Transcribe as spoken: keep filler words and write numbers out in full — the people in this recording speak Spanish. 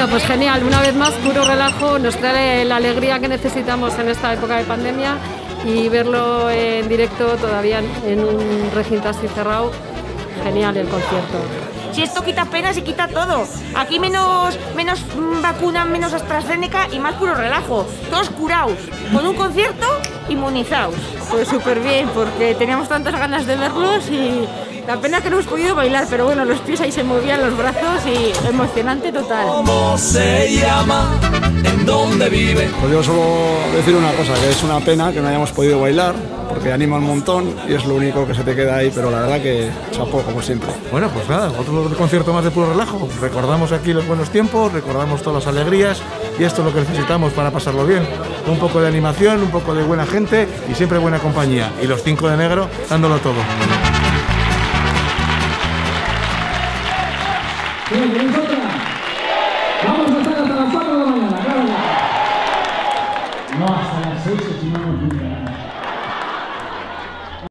pues genial, una vez más, Puro Relajo, nos trae la alegría que necesitamos en esta época de pandemia y verlo en directo todavía en un recinto así cerrado, genial el concierto. Si esto quita penas y quita todo. Aquí menos, menos vacuna, menos AstraZeneca y más Puro Relajo. Todos curados, con un concierto inmunizados. Pues súper bien, porque teníamos tantas ganas de verlos y la pena que no hemos podido bailar, pero bueno, los pies ahí se movían, los brazos y emocionante total. ¿Cómo se llama? ¿En dónde vive? Pues yo solo decir una cosa, que es una pena que no hayamos podido bailar, porque anima un montón y es lo único que se te queda ahí, pero la verdad que chapó, como siempre. Bueno, pues nada, otro concierto más de Puro Relajo. Recordamos aquí los buenos tiempos, recordamos todas las alegrías y esto es lo que necesitamos para pasarlo bien. Un poco de animación, un poco de buena gente y siempre buena compañía. Y los cinco de negro dándolo todo. Bien,